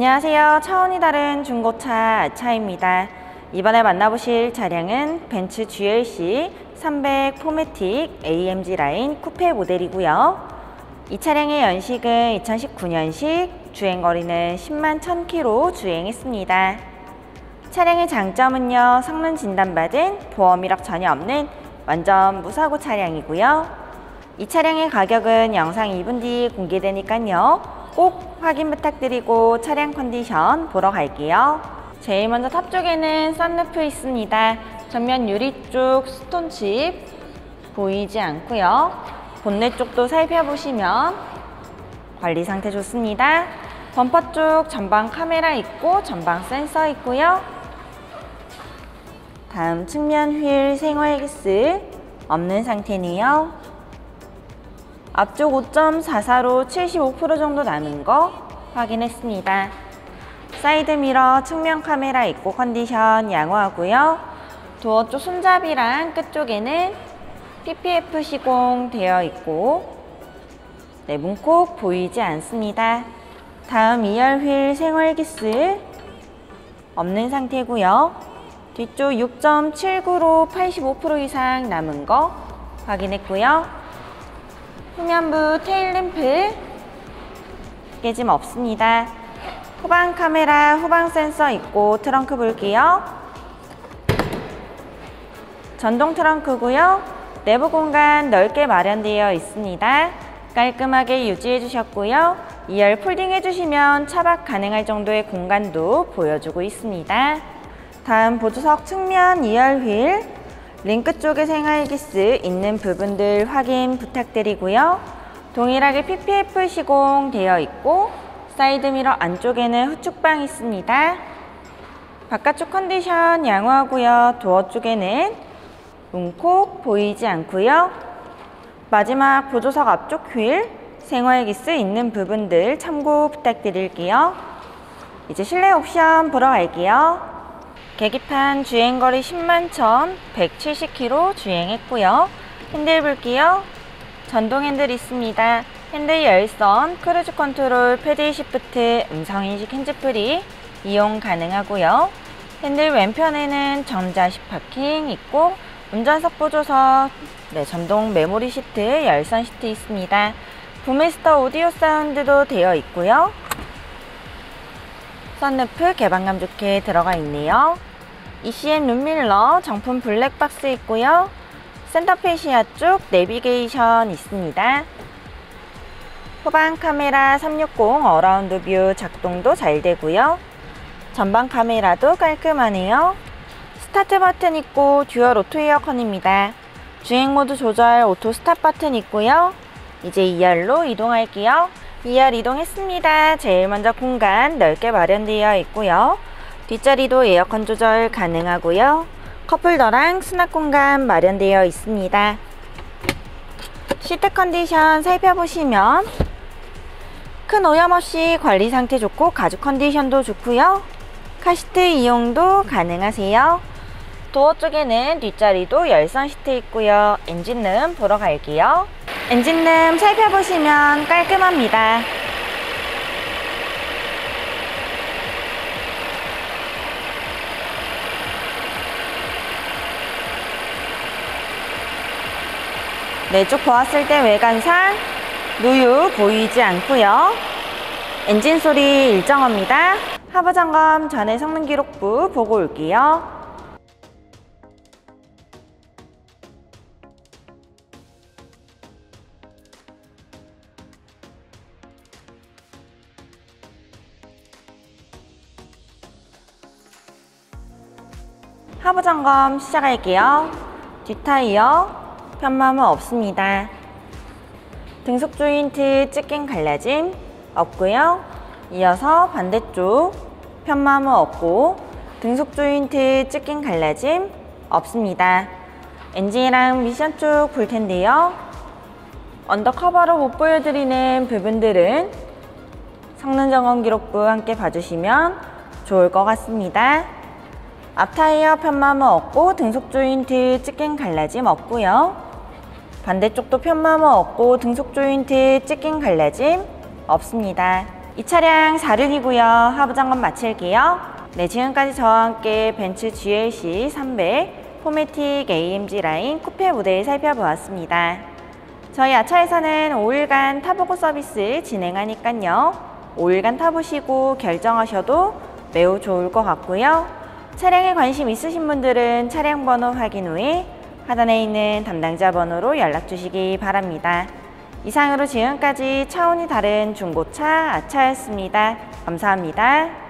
안녕하세요. 차원이 다른 중고차 아차입니다. 이번에 만나보실 차량은 벤츠 GLC 300 포매틱 AMG 라인 쿠페 모델이고요. 이 차량의 연식은 2019년식, 주행거리는 10만 1000km 주행했습니다. 차량의 장점은요, 성능 진단받은 보험 이력 전혀 없는 완전 무사고 차량이고요. 이 차량의 가격은 영상 2분 뒤 공개되니까요, 꼭 확인 부탁드리고 차량 컨디션 보러 갈게요. 제일 먼저 탑 쪽에는 썬루프 있습니다. 전면 유리 쪽 스톤칩 보이지 않고요. 본넷 쪽도 살펴보시면 관리 상태 좋습니다. 범퍼 쪽 전방 카메라 있고 전방 센서 있고요. 다음 측면 휠 생활 기스 없는 상태네요. 앞쪽 5.44로 75% 정도 남은 거 확인했습니다. 사이드미러 측면 카메라 있고 컨디션 양호하고요. 도어 쪽 손잡이랑 끝쪽에는 PPF 시공 되어 있고 문콕 보이지 않습니다. 다음 2열 휠 생활 기스 없는 상태고요. 뒤쪽 6.79로 85% 이상 남은 거 확인했고요. 후면부 테일램프 깨짐 없습니다. 후방 카메라, 후방 센서 있고 트렁크 볼게요. 전동 트렁크고요. 내부 공간 넓게 마련되어 있습니다. 깔끔하게 유지해 주셨고요. 2열 폴딩 해주시면 차박 가능할 정도의 공간도 보여주고 있습니다. 다음 보조석 측면 2열 휠 링크 쪽에 생활기스 있는 부분들 확인 부탁드리고요. 동일하게 PPF 시공 되어 있고 사이드미러 안쪽에는 후축방 있습니다. 바깥쪽 컨디션 양호하고요. 도어 쪽에는 문콕 보이지 않고요. 마지막 보조석 앞쪽 휠 생활기스 있는 부분들 참고 부탁드릴게요. 이제 실내 옵션 보러 갈게요. 계기판 주행거리 10만 1170km 주행했고요. 핸들 볼게요. 전동 핸들 있습니다. 핸들 열선, 크루즈 컨트롤, 패들 시프트, 음성인식 핸즈프리 이용 가능하고요. 핸들 왼편에는 전자식 파킹 있고 운전석 보조석, 전동 메모리 시트, 열선 시트 있습니다. 부메스터 오디오 사운드도 되어 있고요. 썬루프 개방감 좋게 들어가 있네요. ECM 룸밀러 정품 블랙박스 있고요. 센터페시아 쪽 내비게이션 있습니다. 후방 카메라 360 어라운드 뷰 작동도 잘 되고요. 전방 카메라도 깔끔하네요. 스타트 버튼 있고 듀얼 오토 에어컨입니다. 주행 모드 조절 오토 스탑 버튼 있고요. 이제 2열로 이동할게요. 2열 이동했습니다. 제일 먼저 공간 넓게 마련되어 있고요. 뒷자리도 에어컨 조절 가능하고요. 컵홀더랑 수납 공간 마련되어 있습니다. 시트 컨디션 살펴보시면 큰 오염 없이 관리 상태 좋고 가죽 컨디션도 좋고요. 카시트 이용도 가능하세요. 도어 쪽에는 뒷자리도 열선 시트 있고요. 엔진룸 보러 갈게요. 엔진룸 살펴보시면 깔끔합니다. 쭉 보았을 때 외관상 누유 보이지 않고요. 엔진 소리 일정합니다. 하부 점검 전에 성능 기록부 보고 올게요. 하부 점검 시작할게요. 뒷타이어 편마모 없습니다. 등속 조인트 찢긴 갈라짐 없고요. 이어서 반대쪽 편마모 없고 등속 조인트 찢긴 갈라짐 없습니다. 엔진이랑 미션 쪽 볼 텐데요. 언더커버로 못 보여드리는 부분들은 성능 점검 기록부 함께 봐주시면 좋을 것 같습니다. 앞타이어 편마모 없고 등속 조인트 찢긴 갈라짐 없고요. 반대쪽도 편마모 없고 등속 조인트 찢긴 갈라짐 없습니다. 이 차량 4륜이고요. 하부 점검 마칠게요. 네, 지금까지 저와 함께 벤츠 GLC 300 포매틱 AMG 라인 쿠페 모델 살펴보았습니다. 저희 아차에서는 5일간 타보고 서비스 진행하니까요. 5일간 타보시고 결정하셔도 매우 좋을 것 같고요. 차량에 관심 있으신 분들은 차량 번호 확인 후에 하단에 있는 담당자 번호로 연락 주시기 바랍니다. 이상으로 지금까지 차원이 다른 중고차 아차였습니다. 감사합니다.